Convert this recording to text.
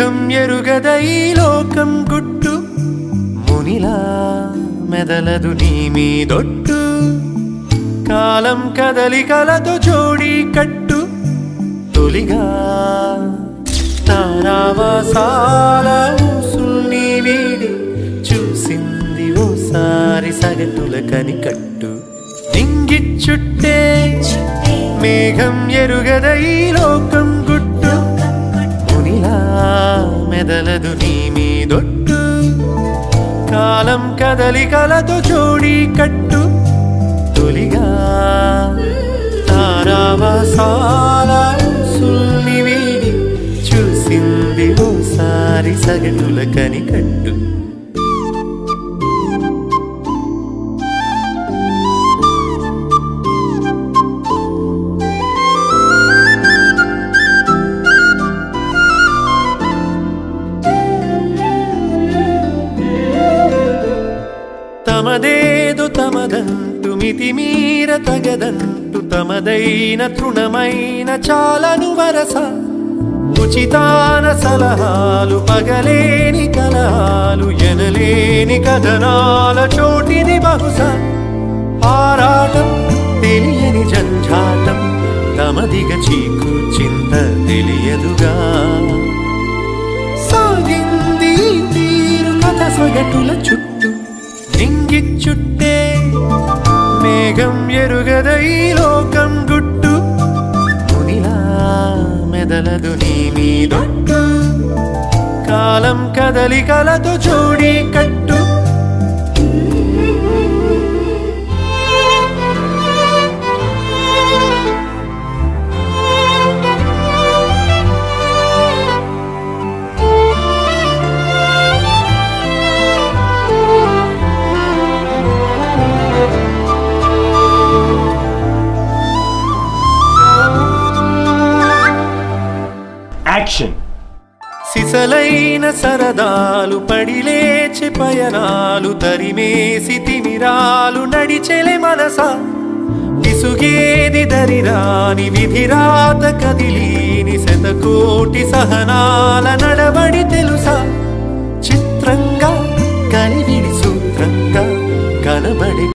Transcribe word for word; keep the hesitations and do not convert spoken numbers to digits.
మేఘం ఎరుగద ఈ లోకం గుట్టు మునిలా మెదలదు నీ మీదొట్టు కాలం కదలికలతో జోడి కట్టు తొలిగా తారావాసాల ఊసుల్ని వీడి చూసింది ఓసారి సగటుల కనికట్టు నింగిచ్చుట్టే మేఘం ఎరుగద ఈ లోకం గుట్టు మునిలా మెదలదు నీ మీదొట్టు కాలం కదలికలతో జోడి కట్టు తొలిగా తారావాసాల ఊసుల్ని వీడి చూసింది ఓసారి సగటుల కనికట్టు తమదేదు తమదంటు మితిమీర తగదంటు తమదైన తృణమైన చాలను వరస ఉచితాన సలహాలు పగలేని కలహాలు ఎనలేని కథనాల చోటిది బహుశా ఆరాటం తెలియని జంఝాటం తమదిగ చీకు చింత తెలియదుగా సాగింది తీరు కథ సగటుల చుట్టూ నింగిచ్చుట్టే మేఘం ఎరుగద ఈ లోకం గుట్టు మునిలా మెదలదు నీ మీదొట్టు కాలం కదలికలతో జోడి కట్టు Action. సిసలైన సరదాలు పడిలేచి పయనాలు తరిమేసి తిమిరాలు నడిచెలే మనస విసుగేది దరిరాని విధిరాత కదిలీని శతకోటి సహనాల నడబడి తెలుసా చిత్రంగా కలివిడి సూత్రంగా కనబడి